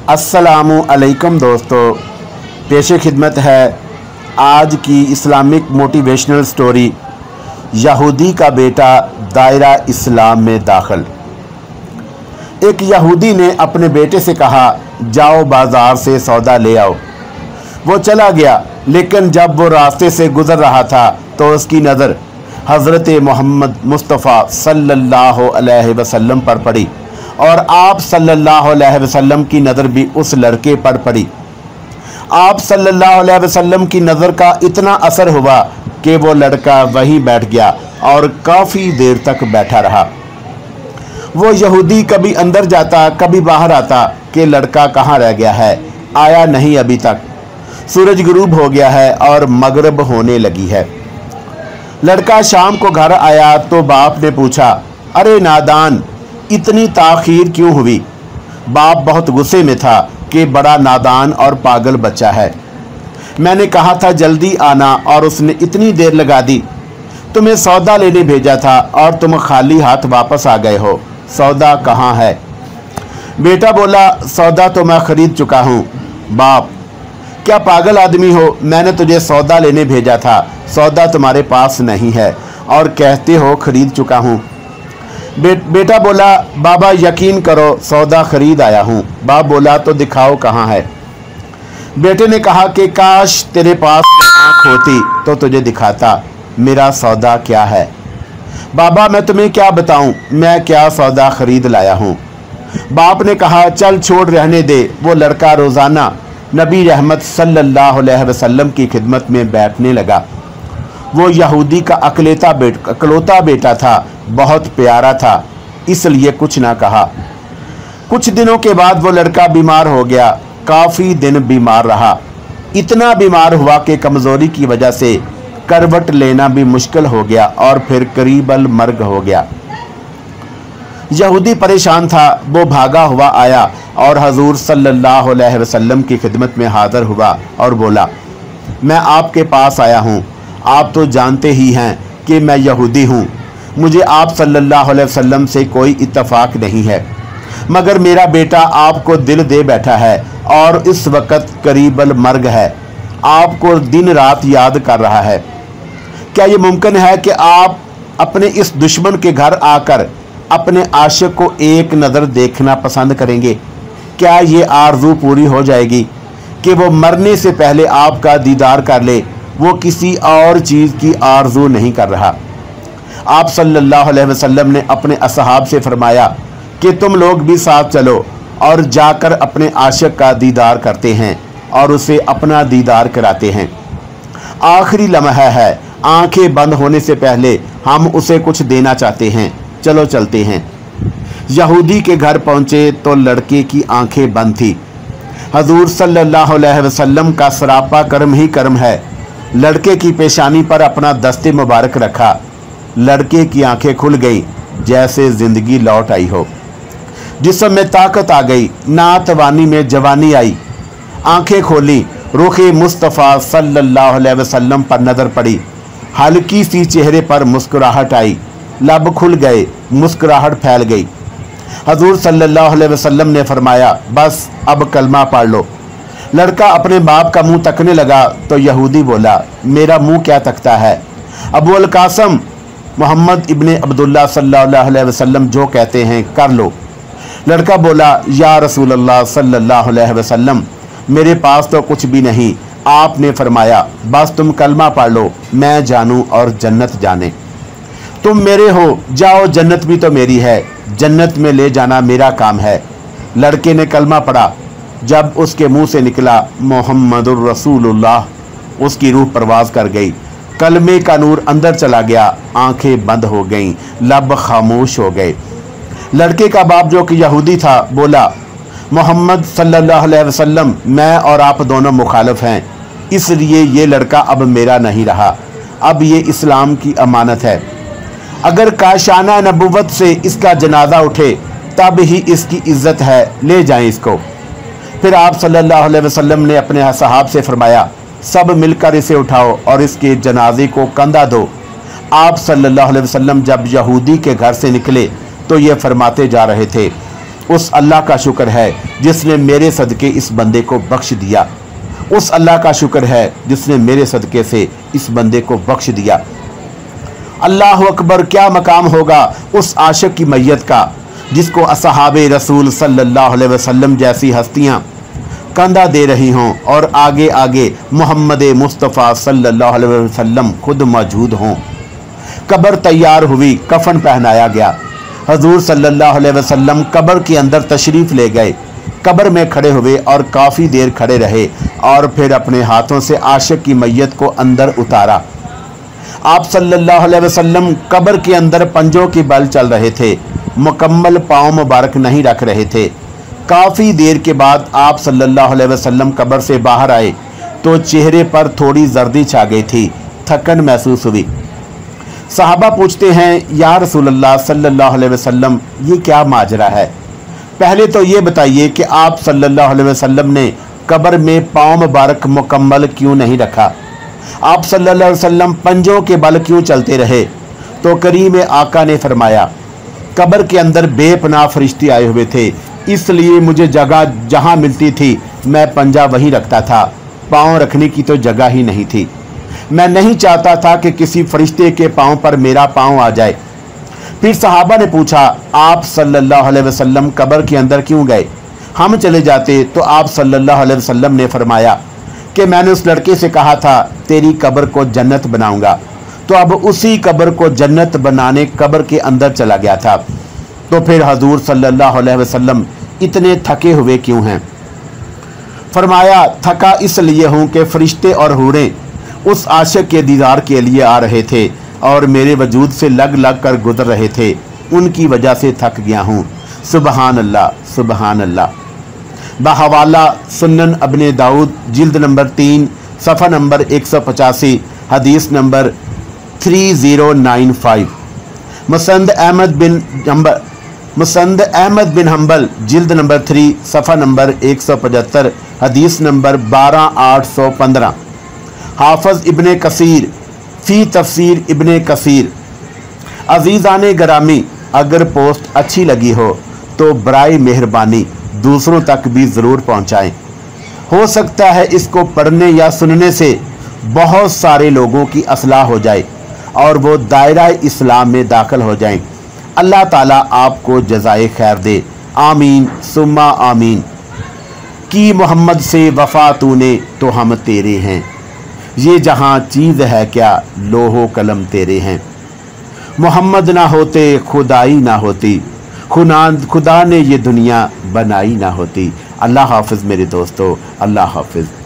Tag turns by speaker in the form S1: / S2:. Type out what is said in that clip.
S1: अस्सलामु अलैकुम दोस्तों, पेशे खिदमत है आज की इस्लामिक मोटिवेशनल स्टोरी। यहूदी का बेटा दायरा इस्लाम में दाखिल। एक यहूदी ने अपने बेटे से कहा, जाओ बाज़ार से सौदा ले आओ। वो चला गया, लेकिन जब वो रास्ते से गुज़र रहा था तो उसकी नज़र हज़रत मोहम्मद मुस्तफ़ा सल्लल्लाहु अलैहि वसल्लम पर पड़ी और आप सल्लल्लाहु अलैहि वसल्लम की नज़र भी उस लड़के पर पड़ी। आप सल्लल्लाहु अलैहि वसल्लम की नज़र का इतना असर हुआ कि वो लड़का वहीं बैठ गया और काफ़ी देर तक बैठा रहा। वो यहूदी कभी अंदर जाता कभी बाहर आता कि लड़का कहाँ रह गया है, आया नहीं अभी तक। सूरज गुरूब हो गया है और मगरिब होने लगी है। लड़का शाम को घर आया तो बाप ने पूछा, अरे नादान, इतनी ताख़ीर क्यों हुई? बाप बहुत गुस्से में था कि बड़ा नादान और पागल बच्चा है। मैंने कहा था जल्दी आना और उसने इतनी देर लगा दी। तुम्हें सौदा लेने भेजा था और तुम खाली हाथ वापस आ गए हो। सौदा कहाँ है? बेटा बोला, सौदा तो मैं ख़रीद चुका हूँ। बाप, क्या पागल आदमी हो? मैंने तुझे सौदा लेने भेजा था, सौदा तुम्हारे पास नहीं है और कहते हो ख़रीद चुका हूँ। बेटा बोला, बाबा यकीन करो सौदा ख़रीद आया हूँ। बाप बोला, तो दिखाओ कहाँ है। बेटे ने कहा कि काश तेरे पास आँख होती तो तुझे दिखाता मेरा सौदा क्या है। बाबा, मैं तुम्हें क्या बताऊँ, मैं क्या सौदा ख़रीद लाया हूँ। बाप ने कहा, चल छोड़, रहने दे। वो लड़का रोज़ाना नबी रहमत सल्लल्लाहु अलैहि वसल्लम की खिदमत में बैठने लगा। वो यहूदी का अकलौता बेटा था, बहुत प्यारा था, इसलिए कुछ ना कहा। कुछ दिनों के बाद वो लड़का बीमार हो गया। काफ़ी दिन बीमार रहा, इतना बीमार हुआ कि कमज़ोरी की वजह से करवट लेना भी मुश्किल हो गया और फिर करीबल मर्ग हो गया। यहूदी परेशान था। वो भागा हुआ आया और हजूर सल्लल्लाहु अलैहि वसल्लम की खिदमत में हाज़िर हुआ और बोला, मैं आपके पास आया हूँ। आप तो जानते ही हैं कि मैं यहूदी हूँ, मुझे आप सल्लल्लाहु अलैहि वसल्लम से कोई इत्तफाक नहीं है, मगर मेरा बेटा आपको दिल दे बैठा है और इस वक्त करीबल मर्ग है, आपको दिन रात याद कर रहा है। क्या ये मुमकिन है कि आप अपने इस दुश्मन के घर आकर अपने आशिक को एक नज़र देखना पसंद करेंगे? क्या ये आरज़ू पूरी हो जाएगी कि वो मरने से पहले आपका दीदार कर ले? वो किसी और चीज़ की आरज़ू नहीं कर रहा। आप सल्लल्लाहु अलैहि वसल्लम ने अपने असहाब से फरमाया कि तुम लोग भी साथ चलो और जाकर अपने आशिक का दीदार करते हैं और उसे अपना दीदार कराते हैं। आखिरी लम्हा है, आंखें बंद होने से पहले हम उसे कुछ देना चाहते हैं, चलो चलते हैं। यहूदी के घर पहुँचे तो लड़के की आंखें बंद थी। हजूर सल्लल्लाहु अलैहि वसल्लम का सरापा कर्म ही कर्म है। लड़के की पेशानी पर अपना दस्ते मुबारक रखा। लड़के की आंखें खुल गई, जैसे ज़िंदगी लौट आई हो। जिस्म में ताकत आ गई, नातवानी में जवानी आई। आंखें खोली, रुखे मुस्तफ़ा सल्लल्लाहु अलैहि वसल्लम पर नज़र पड़ी। हल्की सी चेहरे पर मुस्कुराहट आई, लब खुल गए, मुस्कुराहट फैल गई। हजूर सल्लल्लाहु अलैहि वसल्लम ने फरमाया, बस अब कलमा पढ़ लो। लड़का अपने बाप का मुंह तकने लगा तो यहूदी बोला, मेरा मुंह क्या तकता है? अबू अल कासम मोहम्मद इब्ने अब्दुल्ला सल्लल्लाहु अलैहि वसल्लम जो कहते हैं कर लो। लड़का बोला, या रसूल अल्लाह सल्लल्लाहु अलैहि वसल्लम, मेरे पास तो कुछ भी नहीं। आपने फरमाया, बस तुम कलमा पढ़ लो, मैं जानूं और जन्नत जाने। तुम मेरे हो, जाओ, जन्नत भी तो मेरी है, जन्नत में ले जाना मेरा काम है। लड़के ने कलमा पढ़ा। जब उसके मुंह से निकला मोहम्मदुर रसूलुल्लाह, उसकी रूह परवाज कर गई। कलमे का नूर अंदर चला गया, आंखें बंद हो गईं, लब खामोश हो गए। लड़के का बाप जो कि यहूदी था बोला, मोहम्मद सल्लल्लाहु अलैहि वसल्लम, मैं और आप दोनों मुखालिफ हैं, इसलिए ये लड़का अब मेरा नहीं रहा, अब ये इस्लाम की अमानत है। अगर काशाना नबुव्वत से इसका जनाजा उठे तब ही इसकी इज्जत है, ले जाएं इसको। फिर आप सल्लल्लाहु अलैहि वसल्लम ने अपने सहाब से फरमाया, सब मिलकर इसे उठाओ और इसके जनाजे को कंधा दो। आप सल्लल्लाहु अलैहि वसल्लम जब यहूदी के घर से निकले तो ये फरमाते जा रहे थे, उस अल्लाह का शुक्र है जिसने मेरे सदके इस बंदे को बख्श दिया। उस अल्लाह का शुक्र है जिसने मेरे सदके से इस बंदे को बख्श दिया। अल्लाह अकबर, क्या मकाम होगा उस आशिक की मैयत का जिसको असहाबे रसूल सल्लल्लाहु अलैहि वसल्लम जैसी हस्तियां कंधा दे रही हों और आगे आगे मोहम्मद मुस्तफ़ा सल्लल्लाहु अलैहि वसल्लम खुद मौजूद हों। कब्र तैयार हुई, कफन पहनाया गया। हजूर सल्लल्लाहु अलैहि वसल्लम कब्र के अंदर तशरीफ़ ले गए, कब्र में खड़े हुए और काफ़ी देर खड़े रहे और फिर अपने हाथों से आशिक की मैयत को अंदर उतारा। आप सल्लल्लाहु अलैहि वसल्लम कब्र के अंदर पंजों के बल चल रहे थे, मुकम्मल पाँव मुबारक नहीं रख रहे थे। काफ़ी देर के बाद आप सल्लल्लाहु अलैहि वसल्लम कब्र से बाहर आए तो चेहरे पर थोड़ी जर्दी छा गई थी, थकन महसूस हुई। सहाबा पूछते हैं, या रसूलल्लाह सल्लल्लाहु अलैहि वसल्लम, ये क्या माजरा है? पहले तो ये बताइए कि आप सल्लल्लाहु अलैहि वसल्लम ने कब्र में पाँव मुबारक मुकम्मल क्यों नहीं रखा? आप सल्लल्लाहु अलैहि वसल्लम पंजों के बल क्यों चलते रहे? तो करीम आका ने फरमाया, कब्र के अंदर बेपनाह फरिश्ते आए हुए थे, इसलिए मुझे जगह जहाँ मिलती थी मैं पंजा वहीं रखता था, पाँव रखने की तो जगह ही नहीं थी। मैं नहीं चाहता था कि किसी फरिश्ते के पाँव पर मेरा पाँव आ जाए। फिर सहाबा ने पूछा, आप सल्लल्लाहु अलैहि वसल्लम कब्र के अंदर क्यों गए? हम चले जाते। तो आप सल्लल्लाहु अलैहि वसल्लम ने फरमाया कि मैंने उस लड़के से कहा था तेरी कब्र को जन्नत बनाऊंगा, तो अब उसी कब्र को जन्नत बनाने कब्र के अंदर चला गया था। तो फिर हजूर सल्लल्लाहु अलैहि वसल्लम इतने थके हुए क्यों हैं? फरमाया, थका इसलिए हूँ कि फरिश्ते और हूरें उस आशिक के दीदार के लिए आ रहे थे और मेरे वजूद से लग लग कर गुजर रहे थे, उनकी वजह से थक गया हूँ। सुबहान अल्लाह, सुबहान अल्लाह। बहवाला सुन्नन अब्ने दाऊद जिल्द नंबर 3 सफ़ा नंबर 185 हदीस number 3095। Musnad Ahmad bin Hanbal जिल्द नंबर 3 सफ़ा नंबर 175 हदीस नंबर 12815। हाफिज इब्ने कसीर फ़ी तफसीर इब्ने कसीर। अजीज़ाने गरामी, अगर पोस्ट अच्छी लगी हो तो बराए मेहरबानी दूसरों तक भी ज़रूर पहुँचाएँ। हो सकता है इसको पढ़ने या सुनने से बहुत सारे लोगों की असलाह हो जाए और वो दायरा इस्लाम में दाखिल हो जाएं। अल्लाह ताला आपको जज़ाए खैर दे, आमीन सुम्मा आमीन। कि मोहम्मद से वफ़ा तूने तो हम तेरे हैं, ये जहाँ चीज़ है क्या लोहो कलम तेरे हैं। मोहम्मद ना होते खुदाई ना होती, खुदा ने ये दुनिया बनाई ना होती। अल्लाह हाफिज़ मेरे दोस्तों, अल्लाह हाफिज़।